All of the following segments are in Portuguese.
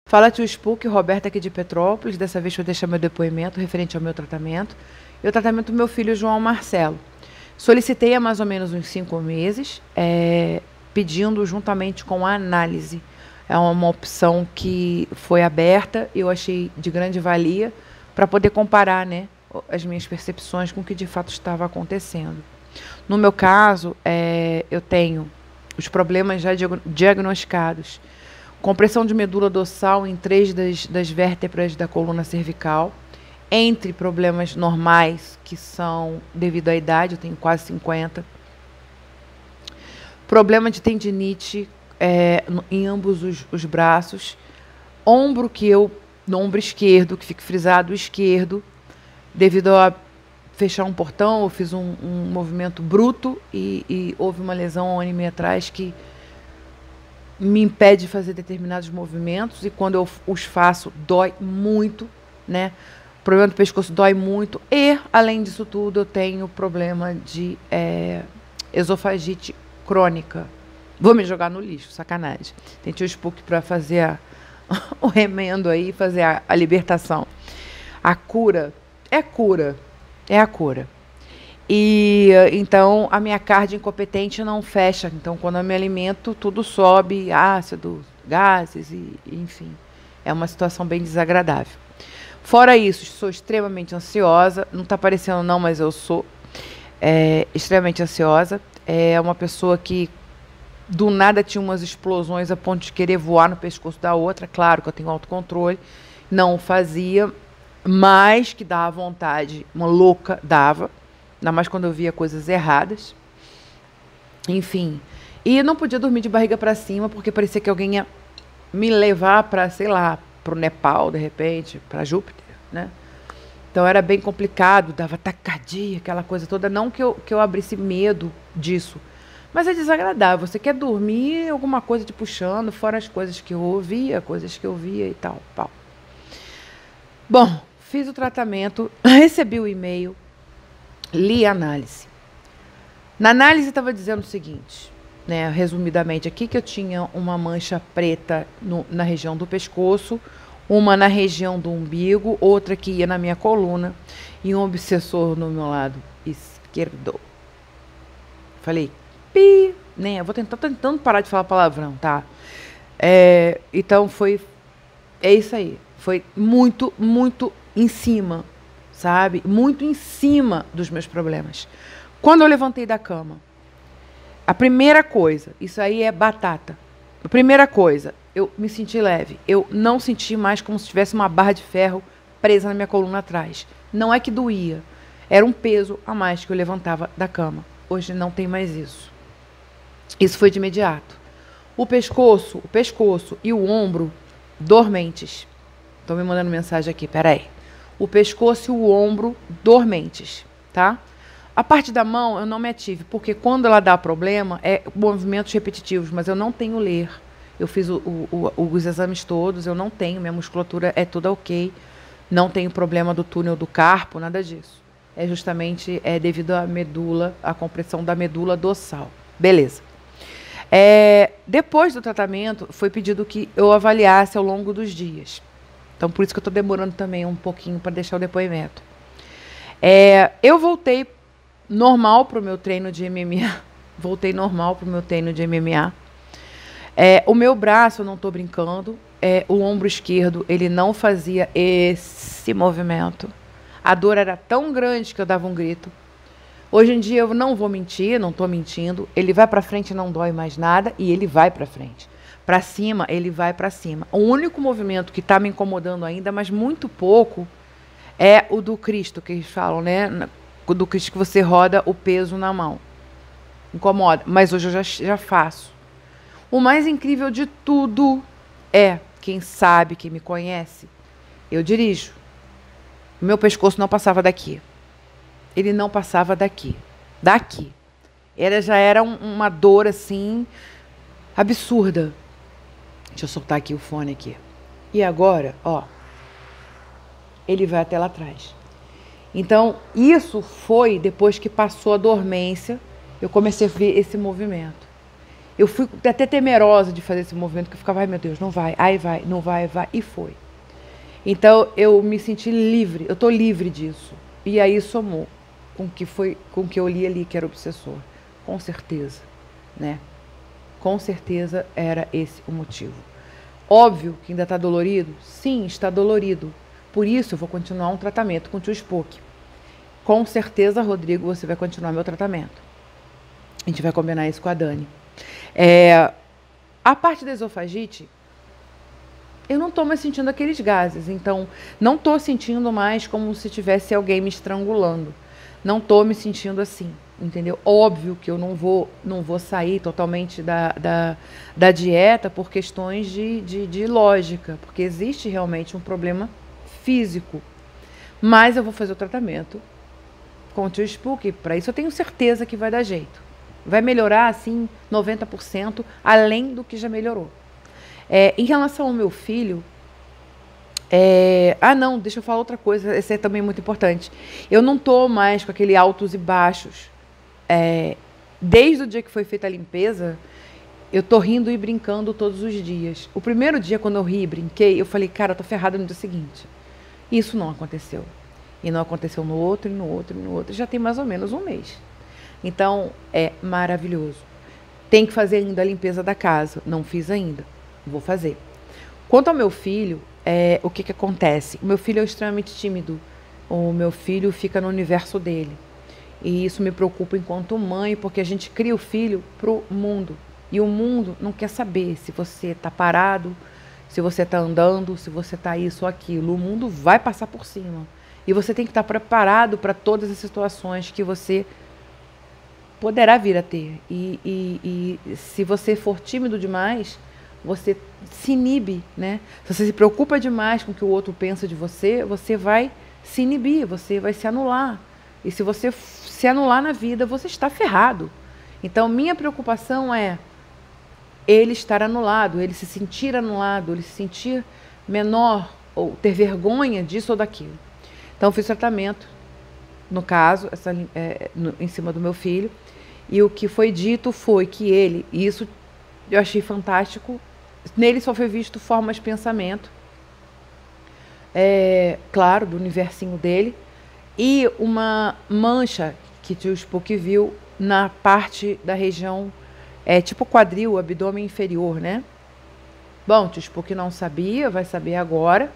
Fala Tio Spook, Roberta aqui de Petrópolis. Dessa vez vou deixar meu depoimento referente ao meu tratamento e o tratamento do meu filho João Marcelo. Solicitei há mais ou menos uns 5 meses, pedindo juntamente com a análise. É uma opção que foi aberta, eu achei de grande valia para poder comparar, né, as minhas percepções com o que de fato estava acontecendo. No meu caso, eu tenho os problemas já diagnosticados. Compressão de medula dorsal em 3 das vértebras da coluna cervical, entre problemas normais, que são devido à idade, eu tenho quase 50. Problema de tendinite em ambos os braços. No ombro esquerdo, que fica frisado esquerdo, devido a fechar um portão, eu fiz um movimento bruto e houve uma lesão há um ano e meio atrás que me impede de fazer determinados movimentos, e quando eu os faço, dói muito, né? O problema do pescoço dói muito, e, além disso tudo, eu tenho problema de esofagite crônica. Vou me jogar no lixo, sacanagem. Tem Tio Spook para fazer o remendo aí, fazer a libertação. A cura é cura, é a cura. E então a minha carne incompetente não fecha. Então, quando eu me alimento, tudo sobe, ácido, gases, enfim. É uma situação bem desagradável. Fora isso, sou extremamente ansiosa. Não está parecendo não, mas eu sou extremamente ansiosa. É uma pessoa que do nada tinha umas explosões a ponto de querer voar no pescoço da outra. Claro que eu tenho autocontrole. Não o fazia, mas que dava vontade. Uma louca dava. Ainda mais quando eu via coisas erradas. Enfim. E não podia dormir de barriga para cima, porque parecia que alguém ia me levar para, sei lá, para o Nepal, de repente, para Júpiter, né? Então era bem complicado, dava taquicardia, aquela coisa toda. Não que eu abrisse medo disso, mas é desagradável. Você quer dormir, alguma coisa te puxando, fora as coisas que eu ouvia, coisas que eu via e tal. Pau. Bom, fiz o tratamento, recebi o e-mail, li a análise. Na análise estava dizendo o seguinte, né, resumidamente aqui, que eu tinha uma mancha preta na região do pescoço, uma na região do umbigo, outra que ia na minha coluna e um obsessor no meu lado esquerdo. Falei, né, eu vou tentando parar de falar palavrão, tá? Então é isso aí. Foi muito, muito em cima, sabe? Muito em cima dos meus problemas. Quando eu levantei da cama, a primeira coisa, isso aí é batata. A primeira coisa, eu me senti leve. Eu não senti mais como se tivesse uma barra de ferro presa na minha coluna atrás. Não é que doía, era um peso a mais que eu levantava da cama. Hoje não tem mais isso. Isso foi de imediato. O pescoço e o ombro dormentes. Estão me mandando mensagem aqui, peraí. O pescoço e o ombro dormentes, tá? A parte da mão eu não me ative, porque quando ela dá problema, é movimentos repetitivos, mas eu não tenho ler. Eu fiz os exames todos, eu não tenho, minha musculatura é toda ok. Não tenho problema do túnel do carpo, nada disso. É justamente devido à medula, à compressão da medula dorsal. Beleza. Depois do tratamento, foi pedido que eu avaliasse ao longo dos dias. Então, por isso que eu estou demorando também um pouquinho para deixar o depoimento. Eu voltei normal para o meu treino de MMA. Voltei normal para o meu treino de MMA. O meu braço, eu não estou brincando, o ombro esquerdo, ele não fazia esse movimento. A dor era tão grande que eu dava um grito. Hoje em dia eu não vou mentir, não estou mentindo. Ele vai para frente, não dói mais nada, e ele vai para frente. Para cima, ele vai para cima. O único movimento que está me incomodando ainda, mas muito pouco, é o do Cristo, que eles falam, né? Do Cristo que você roda o peso na mão. Incomoda, mas hoje eu já faço. O mais incrível de tudo é, quem sabe, quem me conhece, eu dirijo. O meu pescoço não passava daqui. Ele não passava daqui. Daqui. Já era uma dor, assim, absurda. Deixa eu soltar aqui o fone aqui. E agora, ó, ele vai até lá atrás. Então, isso foi depois que passou a dormência, eu comecei a ver esse movimento. Eu fui até temerosa de fazer esse movimento, que eu ficava, ai meu Deus, não vai, ai vai, não vai, vai, e foi. Então eu me senti livre, eu estou livre disso. E aí somou com o que eu li ali, que era obsessor. Com certeza, né? Com certeza era esse o motivo. Óbvio que ainda está dolorido? Sim, está dolorido. Por isso eu vou continuar um tratamento com o tio Spook. Com certeza, Rodrigo, você vai continuar meu tratamento. A gente vai combinar isso com a Dani. A parte da esofagite, eu não estou mais sentindo aqueles gases. Então, não estou sentindo mais como se tivesse alguém me estrangulando. Não estou me sentindo assim, entendeu? Óbvio que eu não vou sair totalmente da dieta por questões de lógica, porque existe realmente um problema físico. Mas eu vou fazer o tratamento com o tio Spook. Para isso eu tenho certeza que vai dar jeito. Vai melhorar, assim, 90%, além do que já melhorou. Em relação ao meu filho... não, deixa eu falar outra coisa, essa é também muito importante. Eu não tô mais com aquele altos e baixos. Desde o dia que foi feita a limpeza, eu tô rindo e brincando todos os dias. O primeiro dia, quando eu ri e brinquei, eu falei, cara, eu tô ferrada no dia seguinte. Isso não aconteceu. E não aconteceu no outro, e no outro, e no outro. Já tem mais ou menos um mês. Então, é maravilhoso. Tem que fazer ainda a limpeza da casa. Não fiz ainda. Vou fazer. Quanto ao meu filho, o que acontece? O meu filho é extremamente tímido. O meu filho fica no universo dele. E isso me preocupa enquanto mãe, porque a gente cria o filho pro mundo. E o mundo não quer saber se você está parado, se você está andando, se você está isso ou aquilo. O mundo vai passar por cima. E você tem que estar preparado para todas as situações que você poderá vir a ter. E se você for tímido demais, você se inibe, né? Se você se preocupa demais com o que o outro pensa de você, você vai se inibir, você vai se anular. E se você se anular na vida, você está ferrado. Então, minha preocupação é ele estar anulado, ele se sentir anulado, ele se sentir menor, ou ter vergonha disso ou daquilo. Então, eu fiz tratamento, no caso, em cima do meu filho, e o que foi dito foi que ele, e isso eu achei fantástico, nele só foi visto formas de pensamento, claro, do universinho dele, e uma mancha que o tio Spook viu na parte da região, tipo quadril, abdômen inferior, né? Bom, o tio Spook não sabia, vai saber agora.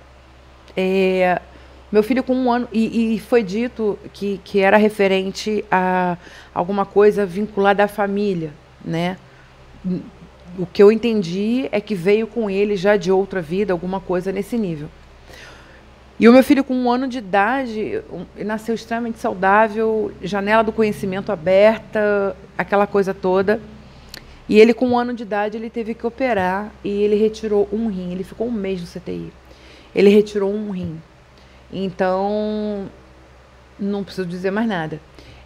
Meu filho com 1 ano, e foi dito que era referente a alguma coisa vinculada à família, né? O que eu entendi é que veio com ele já de outra vida, alguma coisa nesse nível. E o meu filho com 1 ano de idade, nasceu extremamente saudável, janela do conhecimento aberta, aquela coisa toda. E ele com 1 ano de idade, ele teve que operar e ele retirou um rim. Ele ficou 1 mês no CTI. Ele retirou um rim. Então, não preciso dizer mais nada.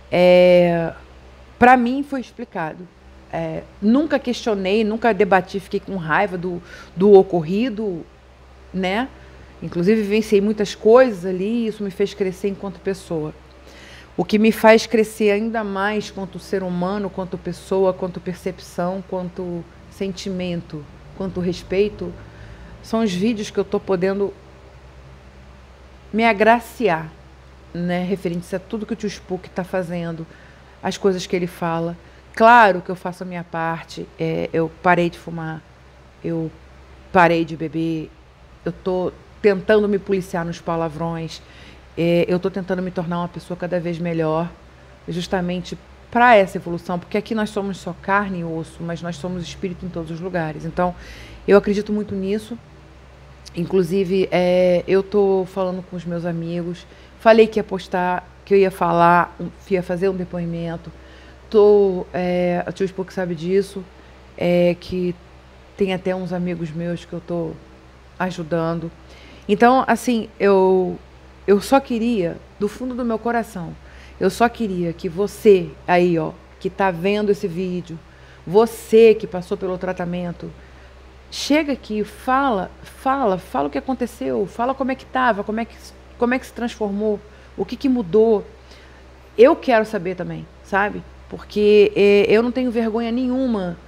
Para mim foi explicado. Nunca questionei, nunca debati, fiquei com raiva do ocorrido, né? Inclusive, vivenciei muitas coisas ali e isso me fez crescer enquanto pessoa. O que me faz crescer ainda mais quanto ser humano, quanto pessoa, quanto percepção, quanto sentimento, quanto respeito, são os vídeos que eu estou podendo me agraciar, né, referentes a tudo que o tio Spook está fazendo, as coisas que ele fala. Claro que eu faço a minha parte, eu parei de fumar, eu parei de beber, eu estou tentando me policiar nos palavrões, eu estou tentando me tornar uma pessoa cada vez melhor, justamente para essa evolução, porque aqui nós somos só carne e osso, mas nós somos espírito em todos os lugares. Então, eu acredito muito nisso. Inclusive, eu estou falando com os meus amigos, falei que ia postar, que eu ia falar, ia fazer um depoimento. A tio Spook sabe disso, que tem até uns amigos meus que eu estou ajudando. Então, assim, eu só queria, do fundo do meu coração, eu só queria que você aí, ó, que está vendo esse vídeo, você que passou pelo tratamento, chega aqui, fala o que aconteceu, fala como é que estava, como é que se transformou, o que mudou. Eu quero saber também, sabe? Porque eu não tenho vergonha nenhuma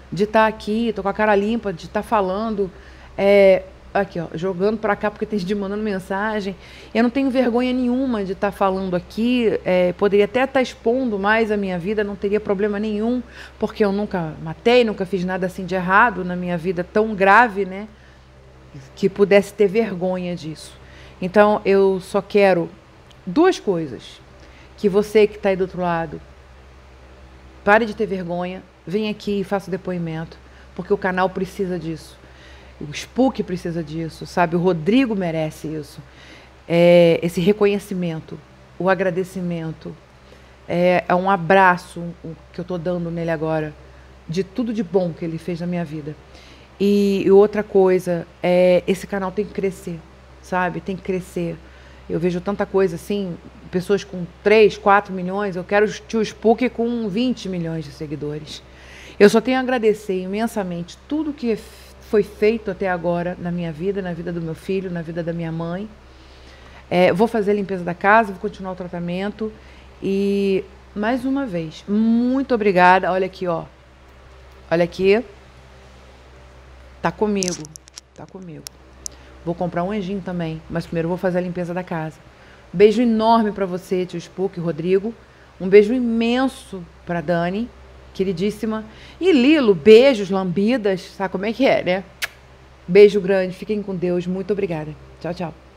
de estar aqui, tô com a cara limpa, de estar falando, aqui, ó, jogando para cá porque tem gente mandando mensagem. Eu não tenho vergonha nenhuma de estar falando aqui, poderia até estar expondo mais a minha vida, não teria problema nenhum, porque eu nunca matei, nunca fiz nada assim de errado na minha vida tão grave, né, que pudesse ter vergonha disso. Então, eu só quero duas coisas. Que você que está aí do outro lado, pare de ter vergonha, vem aqui e faça o depoimento, porque o canal precisa disso. O Spook precisa disso, sabe? O Rodrigo merece isso. Esse reconhecimento, o agradecimento, um abraço que eu estou dando nele agora, de tudo de bom que ele fez na minha vida. E outra coisa, esse canal tem que crescer, sabe? Tem que crescer. Eu vejo tanta coisa assim, pessoas com 3, 4 milhões, eu quero o Tio Spook com 20 milhões de seguidores. Eu só tenho a agradecer imensamente tudo que foi feito até agora na minha vida, na vida do meu filho, na vida da minha mãe. Vou fazer a limpeza da casa, vou continuar o tratamento. E, mais uma vez, muito obrigada. Olha aqui, ó. Olha aqui. Tá comigo. Tá comigo. Vou comprar um anjinho também, mas primeiro vou fazer a limpeza da casa. Beijo enorme para você, Tio Spook, Rodrigo. Um beijo imenso para Dani, queridíssima. E Lilo, beijos, lambidas, sabe como é que é, né? Beijo grande, fiquem com Deus, muito obrigada. Tchau, tchau.